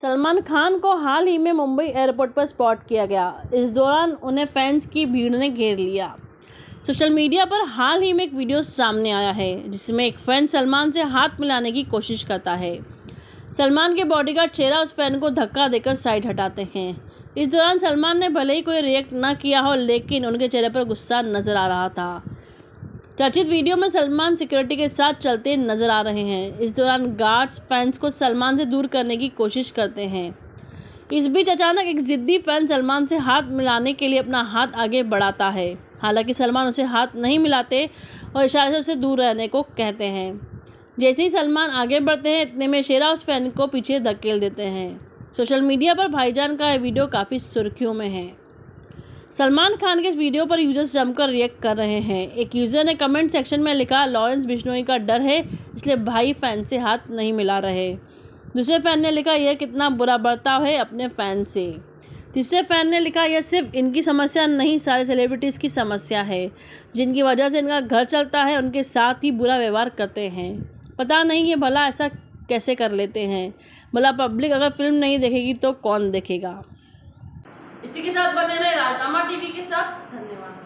सलमान खान को हाल ही में मुंबई एयरपोर्ट पर स्पॉट किया गया। इस दौरान उन्हें फैंस की भीड़ ने घेर लिया। सोशल मीडिया पर हाल ही में एक वीडियो सामने आया है जिसमें एक फैन सलमान से हाथ मिलाने की कोशिश करता है। सलमान के बॉडीगार्ड चेहरा उस फैन को धक्का देकर साइड हटाते हैं। इस दौरान सलमान ने भले ही कोई रिएक्ट न किया हो, लेकिन उनके चेहरे पर गुस्सा नजर आ रहा था। चर्चित वीडियो में सलमान सिक्योरिटी के साथ चलते नजर आ रहे हैं। इस दौरान गार्ड्स फैंस को सलमान से दूर करने की कोशिश करते हैं। इस बीच अचानक एक जिद्दी फैन सलमान से हाथ मिलाने के लिए अपना हाथ आगे बढ़ाता है। हालांकि सलमान उसे हाथ नहीं मिलाते और इशारे से उसे दूर रहने को कहते हैं। जैसे ही सलमान आगे बढ़ते हैं, इतने में शेरा उस फैन को पीछे धकेल देते हैं। सोशल मीडिया पर भाईजान का यह वीडियो काफ़ी सुर्खियों में है। सलमान खान के इस वीडियो पर यूजर्स जमकर रिएक्ट कर रहे हैं। एक यूज़र ने कमेंट सेक्शन में लिखा, लॉरेंस बिश्नोई का डर है इसलिए भाई फैन से हाथ नहीं मिला रहे। दूसरे फैन ने लिखा, यह कितना बुरा बर्ताव है अपने फ़ैन से। तीसरे फैन ने लिखा, यह सिर्फ इनकी समस्या नहीं, सारे सेलिब्रिटीज़ की समस्या है। जिनकी वजह से इनका घर चलता है उनके साथ ही बुरा व्यवहार करते हैं। पता नहीं ये भला ऐसा कैसे कर लेते हैं। भला पब्लिक अगर फिल्म नहीं देखेगी तो कौन देखेगा। इसी के साथ बने रहे राजनामा टीवी के साथ। धन्यवाद।